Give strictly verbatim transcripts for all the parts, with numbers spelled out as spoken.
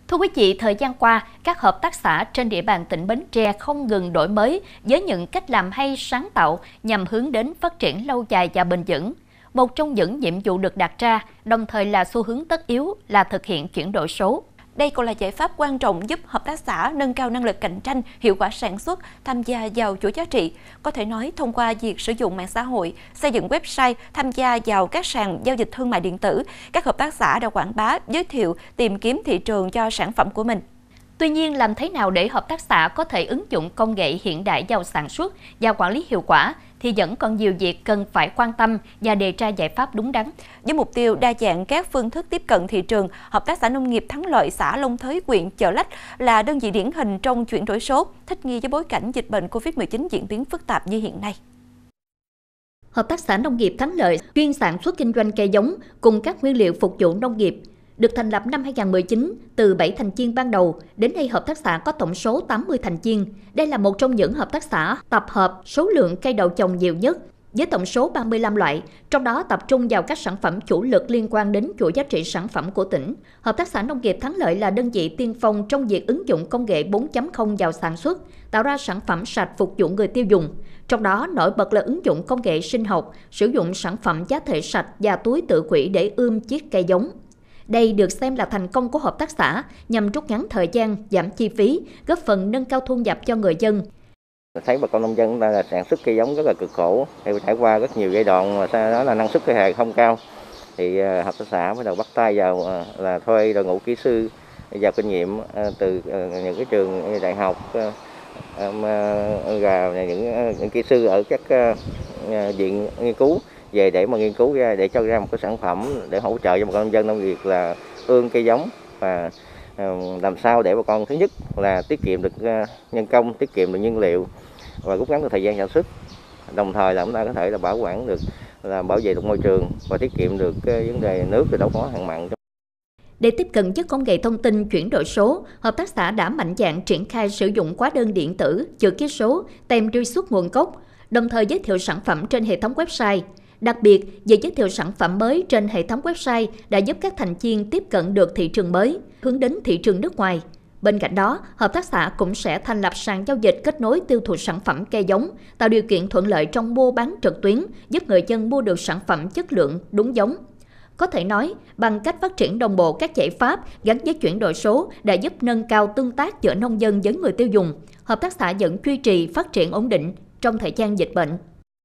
Thưa quý vị, thời gian qua, các hợp tác xã trên địa bàn tỉnh Bến Tre không ngừng đổi mới với những cách làm hay sáng tạo nhằm hướng đến phát triển lâu dài và bền vững. Một trong những nhiệm vụ được đặt ra, đồng thời là xu hướng tất yếu là thực hiện chuyển đổi số. Đây còn là giải pháp quan trọng giúp hợp tác xã nâng cao năng lực cạnh tranh, hiệu quả sản xuất, tham gia vào chuỗi giá trị. Có thể nói, thông qua việc sử dụng mạng xã hội, xây dựng website, tham gia vào các sàn giao dịch thương mại điện tử, các hợp tác xã đã quảng bá, giới thiệu, tìm kiếm thị trường cho sản phẩm của mình. Tuy nhiên, làm thế nào để hợp tác xã có thể ứng dụng công nghệ hiện đại vào sản xuất và quản lý hiệu quả thì vẫn còn nhiều việc cần phải quan tâm và đề ra giải pháp đúng đắn. Với mục tiêu đa dạng các phương thức tiếp cận thị trường, Hợp tác xã Nông nghiệp Thắng Lợi xã Long Thới, huyện Chợ Lách là đơn vị điển hình trong chuyển đổi số, thích nghi với bối cảnh dịch bệnh Covid mười chín diễn biến phức tạp như hiện nay. Hợp tác xã Nông nghiệp Thắng Lợi chuyên sản xuất kinh doanh cây giống cùng các nguyên liệu phục vụ nông nghiệp. Được thành lập năm hai nghìn không trăm mười chín, từ bảy thành viên ban đầu, đến nay hợp tác xã có tổng số tám mươi thành viên. Đây là một trong những hợp tác xã tập hợp số lượng cây đậu trồng nhiều nhất, với tổng số ba mươi lăm loại, trong đó tập trung vào các sản phẩm chủ lực liên quan đến chuỗi giá trị sản phẩm của tỉnh. Hợp tác xã Nông nghiệp Thắng Lợi là đơn vị tiên phong trong việc ứng dụng công nghệ bốn chấm không vào sản xuất, tạo ra sản phẩm sạch phục vụ người tiêu dùng. Trong đó, nổi bật là ứng dụng công nghệ sinh học, sử dụng sản phẩm giá thể sạch và túi tự quỹ để ươm chiết cây giống. Đây được xem là thành công của hợp tác xã nhằm rút ngắn thời gian, giảm chi phí, góp phần nâng cao thu nhập cho người dân. Thấy bà con nông dân là sản xuất cây giống rất là cực khổ, theo trải qua rất nhiều giai đoạn mà sau đó là năng suất cây hài không cao. Thì hợp tác xã bắt đầu bắt tay vào là thuê đội ngũ kỹ sư giàu kinh nghiệm từ những cái trường đại học và những, những kỹ sư ở các viện nghiên cứu về để mà nghiên cứu ra để cho ra một cái sản phẩm để hỗ trợ cho bà con nông dân trong việc là ươm cây giống và làm sao để bà con thứ nhất là tiết kiệm được nhân công, tiết kiệm được nhiên liệu và rút ngắn được thời gian sản xuất, đồng thời là chúng ta có thể là bảo quản được, là bảo vệ được môi trường và tiết kiệm được cái vấn đề nước từ đâu có hạn mặn. Để tiếp cận với công nghệ thông tin chuyển đổi số, hợp tác xã đã mạnh dạn triển khai sử dụng hóa đơn điện tử, chữ ký số, tem truy xuất nguồn gốc, đồng thời giới thiệu sản phẩm trên hệ thống website. Đặc biệt, việc giới thiệu sản phẩm mới trên hệ thống website đã giúp các thành viên tiếp cận được thị trường mới, hướng đến thị trường nước ngoài. Bên cạnh đó, hợp tác xã cũng sẽ thành lập sàn giao dịch kết nối tiêu thụ sản phẩm cây giống, tạo điều kiện thuận lợi trong mua bán trực tuyến, giúp người dân mua được sản phẩm chất lượng, đúng giống. Có thể nói, bằng cách phát triển đồng bộ các giải pháp gắn với chuyển đổi số đã giúp nâng cao tương tác giữa nông dân với người tiêu dùng, hợp tác xã vẫn duy trì phát triển ổn định trong thời gian dịch bệnh.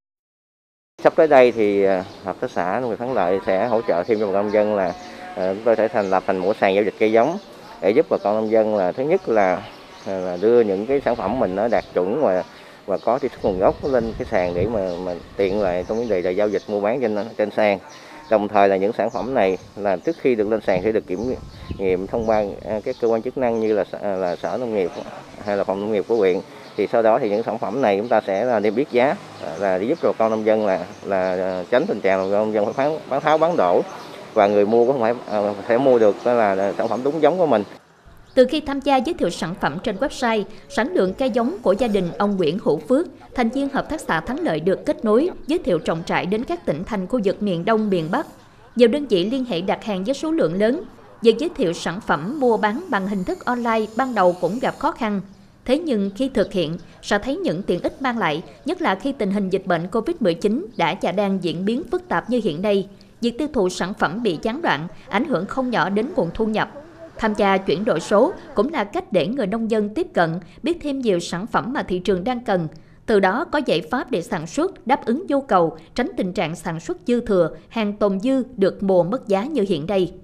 Sắp tới đây thì hợp tác xã Nông nghiệp Thắng Lợi sẽ hỗ trợ thêm cho bà con nông dân là chúng tôi sẽ thành lập thành một sàn giao dịch cây giống để giúp bà con nông dân là thứ nhất là, là đưa những cái sản phẩm mình nó đạt chuẩn và và có truy xuất nguồn gốc lên cái sàn để mà, mà tiện lợi trong vấn đề là giao dịch mua bán trên trên sàn. Đồng thời là những sản phẩm này là trước khi được lên sàn sẽ được kiểm nghiệm thông qua các cơ quan chức năng như là là sở nông nghiệp hay là phòng nông nghiệp của huyện. Thì sau đó thì những sản phẩm này chúng ta sẽ là niêm yết giá là để giúp cho bà con nông dân là là tránh tình trạng là nông dân phải bán, bán tháo bán đổ và người mua cũng không phải phải mua được là, là sản phẩm đúng giống của mình. Từ khi tham gia giới thiệu sản phẩm trên website, sản lượng cây giống của gia đình ông Nguyễn Hữu Phước, thành viên hợp tác xã Thắng Lợi được kết nối, giới thiệu rộng rãi đến các tỉnh thành khu vực miền Đông, miền Bắc. Nhiều đơn vị liên hệ đặt hàng với số lượng lớn. Việc giới thiệu sản phẩm mua bán bằng hình thức online ban đầu cũng gặp khó khăn. Thế nhưng khi thực hiện, sẽ thấy những tiện ích mang lại, nhất là khi tình hình dịch bệnh Covid mười chín đã và đang diễn biến phức tạp như hiện nay. Việc tiêu thụ sản phẩm bị gián đoạn, ảnh hưởng không nhỏ đến nguồn thu nhập. Tham gia chuyển đổi số cũng là cách để người nông dân tiếp cận, biết thêm nhiều sản phẩm mà thị trường đang cần. Từ đó có giải pháp để sản xuất, đáp ứng nhu cầu, tránh tình trạng sản xuất dư thừa, hàng tồn dư được mùa mất giá như hiện nay.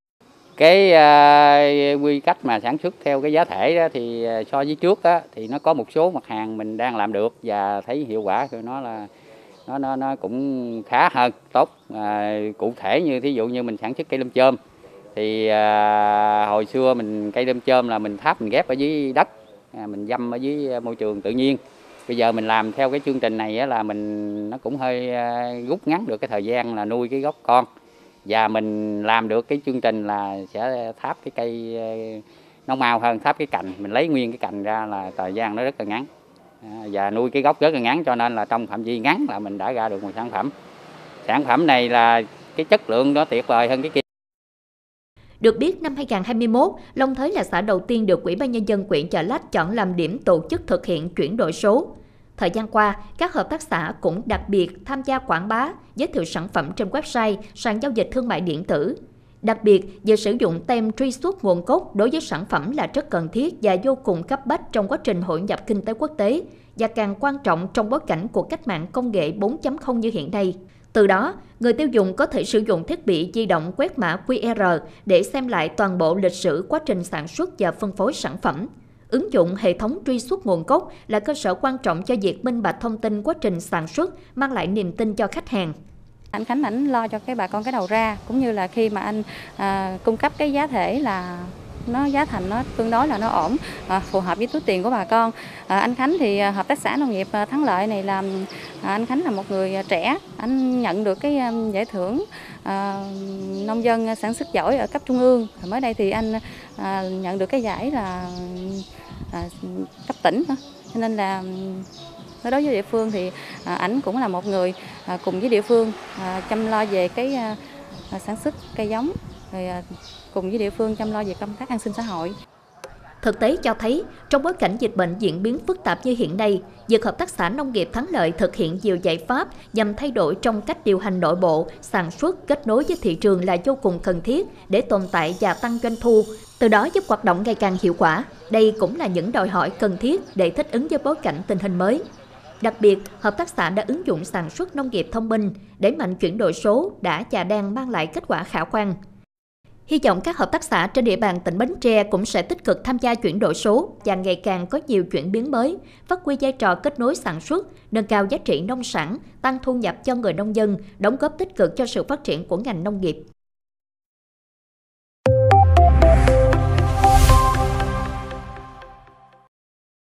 Cái uh, quy cách mà sản xuất theo cái giá thể đó thì so với trước đó, thì nó có một số mặt hàng mình đang làm được và thấy hiệu quả của nó là nó nó nó cũng khá hơn, tốt. À, cụ thể như thí dụ như mình sản xuất cây lâm chôm thì à, hồi xưa mình cây lâm chôm là mình tháp mình ghép ở dưới đất, à, mình dăm ở dưới môi trường tự nhiên. Bây giờ mình làm theo cái chương trình này á, là mình nó cũng hơi à, rút ngắn được cái thời gian là nuôi cái gốc con. Và mình làm được cái chương trình là sẽ tháp cái cây nó mau hơn, tháp cái cành, mình lấy nguyên cái cành ra là thời gian nó rất là ngắn. À, và nuôi cái gốc rất là ngắn cho nên là trong phạm vi ngắn là mình đã ra được một sản phẩm. Sản phẩm này là cái chất lượng nó tuyệt vời hơn cái kia. Được biết, năm hai nghìn không trăm hai mươi mốt, Long Thới là xã đầu tiên được Ủy ban Nhân dân huyện Chợ Lách chọn làm điểm tổ chức thực hiện chuyển đổi số. Thời gian qua, các hợp tác xã cũng đặc biệt tham gia quảng bá, giới thiệu sản phẩm trên website, sàn giao dịch thương mại điện tử. Đặc biệt, việc sử dụng tem truy xuất nguồn gốc đối với sản phẩm là rất cần thiết và vô cùng cấp bách trong quá trình hội nhập kinh tế quốc tế và càng quan trọng trong bối cảnh của cách mạng công nghệ bốn chấm không như hiện nay. Từ đó, người tiêu dùng có thể sử dụng thiết bị di động quét mã quy rờ để xem lại toàn bộ lịch sử quá trình sản xuất và phân phối sản phẩm. Ứng dụng hệ thống truy xuất nguồn gốc là cơ sở quan trọng cho việc minh bạch thông tin quá trình sản xuất, mang lại niềm tin cho khách hàng. Anh Khánh ảnh lo cho cái bà con cái đầu ra, cũng như là khi mà anh à, cung cấp cái giá thể là nó giá thành nó tương đối là nó ổn, à, phù hợp với túi tiền của bà con. À, anh Khánh thì à, hợp tác xã nông nghiệp à, Thắng Lợi này là à, anh Khánh là một người trẻ, anh nhận được cái à, giải thưởng à, nông dân sản xuất giỏi ở cấp trung ương. Mới đây thì anh à, nhận được cái giải là à, cấp tỉnh, cho nên là đối với địa phương thì à, ảnh cũng là một người à, cùng với địa phương à, chăm lo về cái à, sản xuất cây giống, rồi à, cùng với địa phương chăm lo về công tác an sinh xã hội. Thực tế cho thấy, trong bối cảnh dịch bệnh diễn biến phức tạp như hiện nay, việc Hợp tác xã Nông nghiệp Thắng Lợi thực hiện nhiều giải pháp nhằm thay đổi trong cách điều hành nội bộ, sản xuất, kết nối với thị trường là vô cùng cần thiết để tồn tại và tăng doanh thu, từ đó giúp hoạt động ngày càng hiệu quả. Đây cũng là những đòi hỏi cần thiết để thích ứng với bối cảnh tình hình mới. Đặc biệt, hợp tác xã đã ứng dụng sản xuất nông nghiệp thông minh, đẩy mạnh chuyển đổi số đã và đang mang lại kết quả khả quan. Hy vọng các hợp tác xã trên địa bàn tỉnh Bến Tre cũng sẽ tích cực tham gia chuyển đổi số và ngày càng có nhiều chuyển biến mới, phát huy vai trò kết nối sản xuất, nâng cao giá trị nông sản, tăng thu nhập cho người nông dân, đóng góp tích cực cho sự phát triển của ngành nông nghiệp.